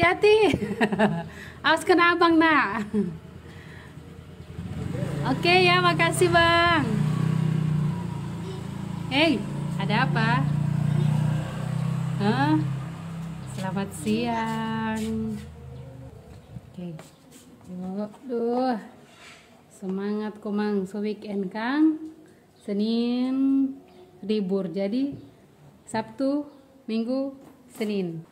hati-hati. Awas kena abang nak. Oke ya, makasih bang. Hey, ada apa? Hah? Selamat siang. Oke. Duh. Semangat komang, so weekend kang. Senin libur, jadi Sabtu, Minggu, Senin.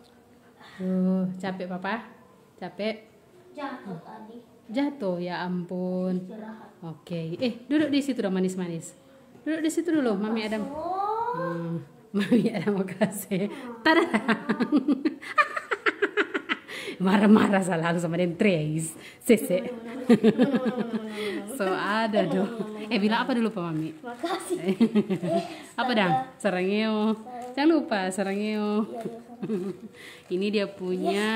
Capek papa? Capek? Jatuh tadi. Jatuh, ya ampun. Istirahat. Oke. Duduk di situ dong manis-manis. Duduk di situ dulu, Mami Adam. Mami Adam mau kasih. Tada. Marah-marah selalu sama den Trace. Sese. So ada dong. Bilang apa dulu Pak Mami? Makasih. Apa dang? Sarangeo. Jangan lupa sarangeo. Ini dia punya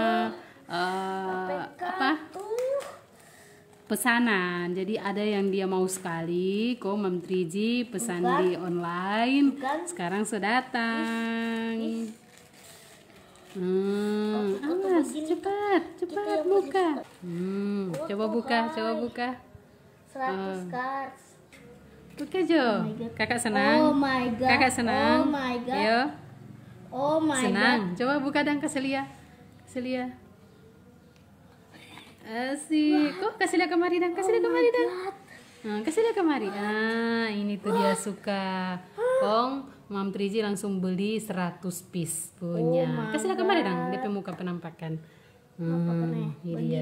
apa? Pesanan. Jadi ada yang dia mau sekali. Kok Mam Triji pesan di online. Sekarang sudah datang. Awas, cepat buka. Coba buka. 100 cards. Buka Jo. Kakak senang. Oh my god. Kakak senang. Oh my god. Yo. Oh my Senang. god. Coba buka dan kasih lihat. Asik. Kok kasih lihat kemari dan kasih lihat kemari dan. Kasih lihat kemari. Ini tuh dia suka. Kong Mam Triji langsung beli 100 piece punya. Kasih lihat kemari dong, DP muka penampakan. Ini dia.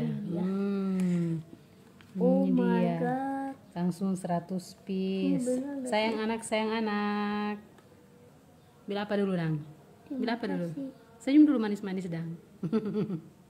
Oh Ini my dia. god. Langsung 100 piece. Sayang anak. Bila apa dulu dang? Bila apa dulu? Senyum dulu manis-manis dang.